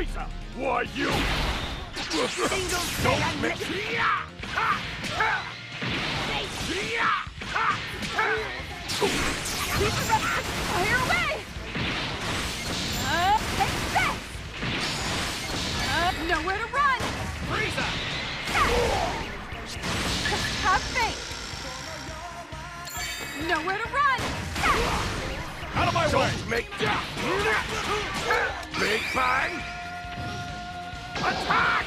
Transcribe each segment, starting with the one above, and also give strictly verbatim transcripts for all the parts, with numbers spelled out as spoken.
Frieza! Why you? Don't make me. Fire away! Uh, take this! Uh, nowhere to run! Frieza! Have faith! Nowhere to run! Out of my way! Don't make Big Bang! Attack!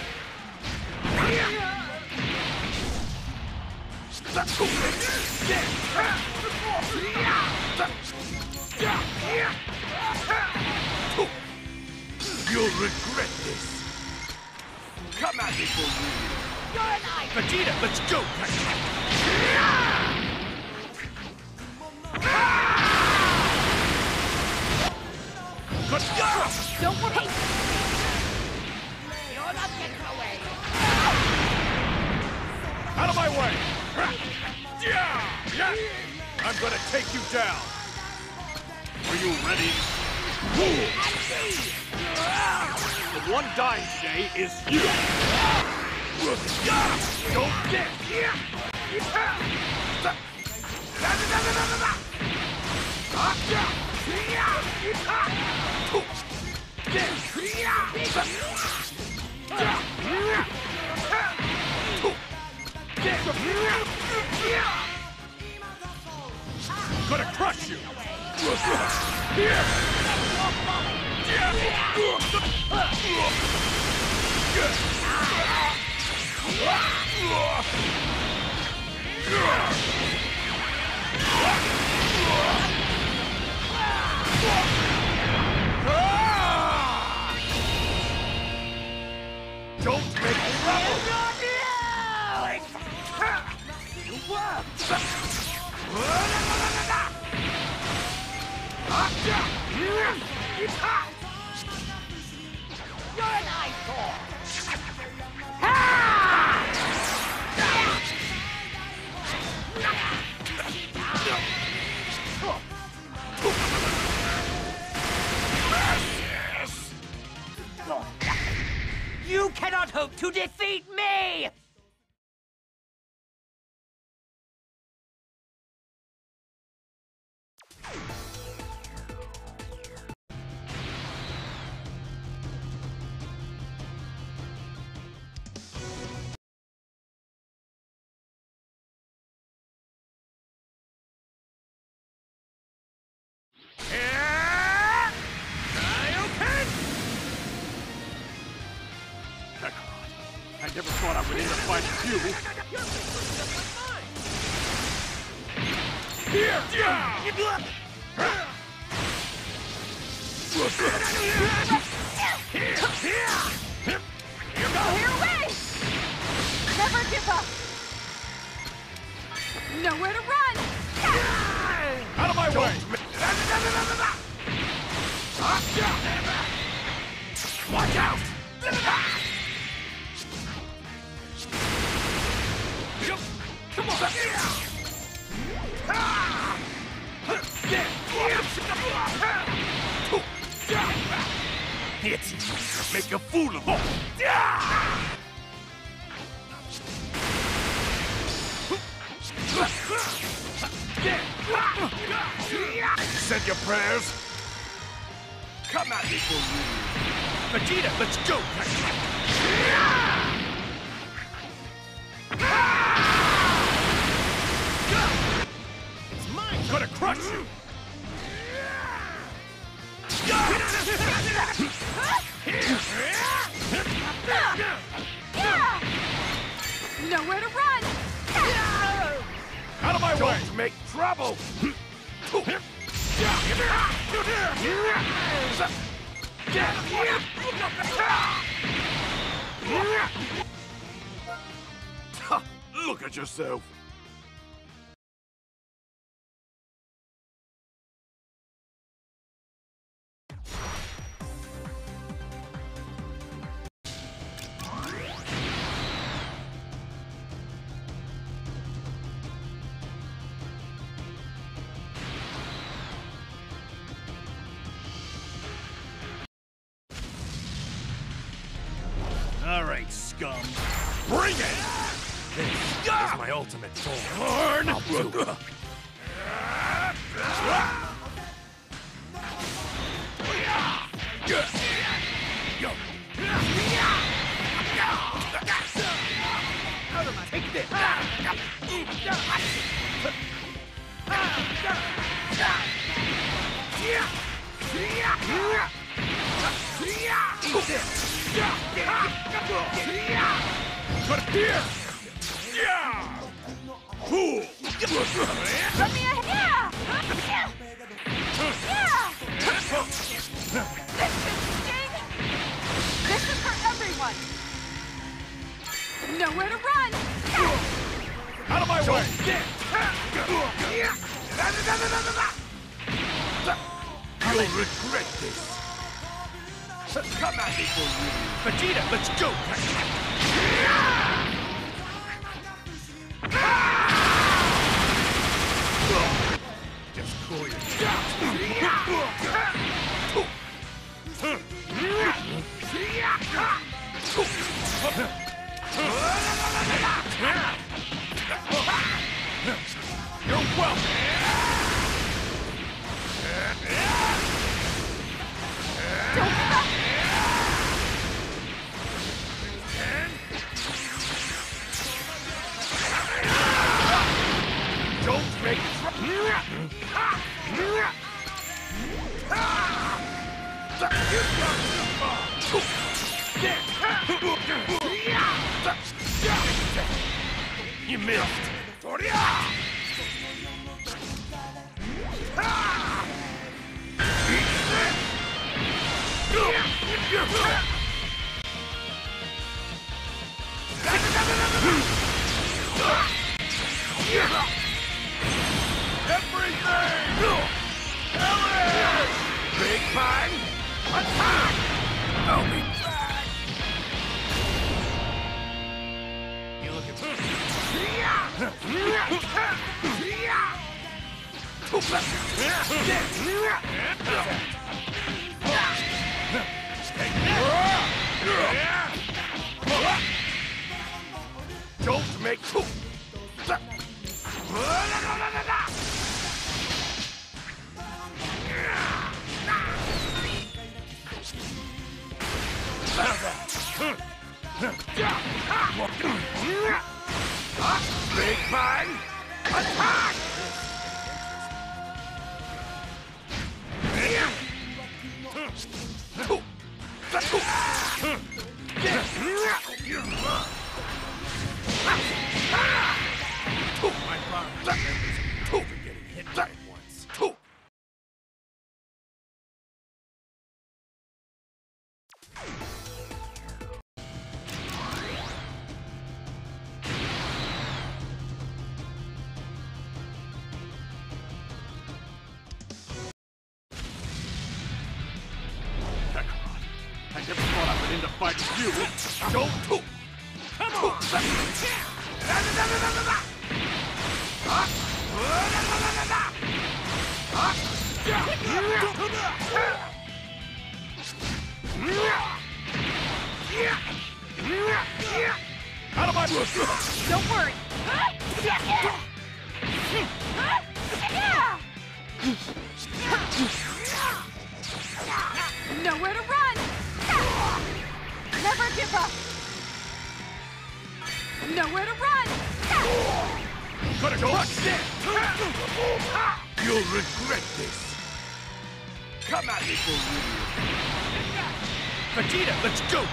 You'll regret this. Come at me for real. You're an ice! Vegeta, let's go! Good job! Don't worry! You're not getting away! Out of my way! I'm gonna take you down! Are you ready? The one dying today is you! Don't get! Gonna crush you! Don't make trouble! You're an eyesore! You cannot hope to defeat me! I never thought I would end up fighting you. Here! Fire away! Never give up! Nowhere to run! Out of my way! Watch out! Come on! It's make a fool of him! Said your prayers? Come at me for real. Vegeta, let's go! It's mine! Gonna crush you! Nowhere to run! Out of my way! Don't make trouble! Look at yourself! scum. Bring it! This is my ultimate form. I'll do it. Take this! Eat this! Cut it here! Yeah! Cool! Let me a yeah! Yeah! This should sting! This is for everyone! Nowhere to run! Out of my way! You'll regret this! Come at me for you! Vegeta, let's go! Just cool your You're welcome! Don't give up! Don't make You missed! Everything! Big Bang! Attack! I'll be back! You looking for Don't make Big Bang! Attack! My power is getting hit right once. I never thought I would end up fighting you. Don't. Come on. Out of my way. Don't worry! Nowhere to run! Never give up! Nowhere to run! Gonna go watch this! You'll regret this! Come at me for real! Vegeta, let's go!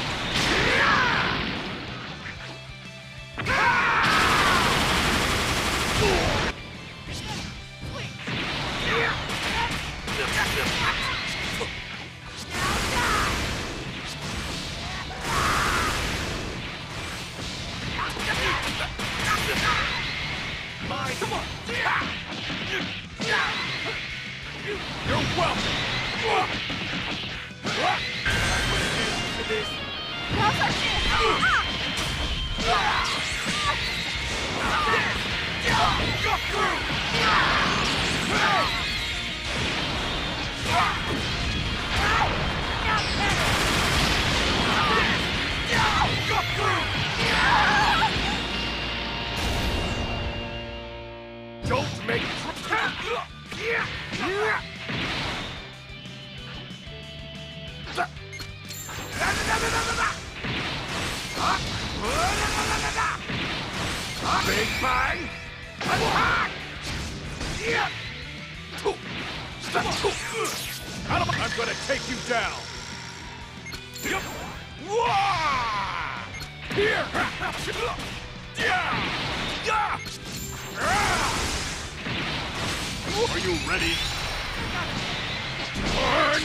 Mine. Come on! You're welcome! Now's our chance! Go through! Go make... Big Bang! Attack! I'm gonna take you down! Here! Are you ready? Burn!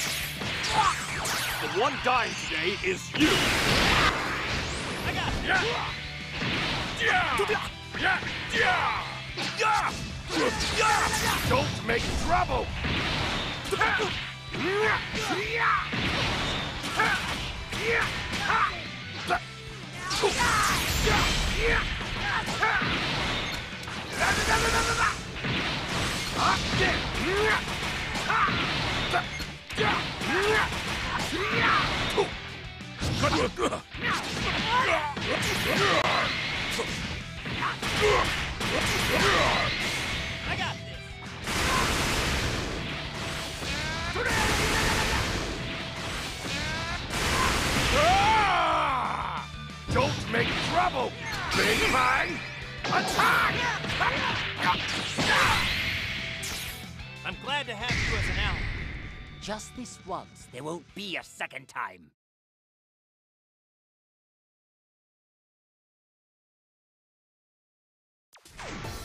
The one dying today is you! I got it! Yeah! Yeah! Yeah! Yeah! Yeah! Don't make trouble! I got this! Ah! Don't make trouble! Big Bang! Attack! I'm glad to have you as an ally. Just this once, there won't be a second time. Yeah!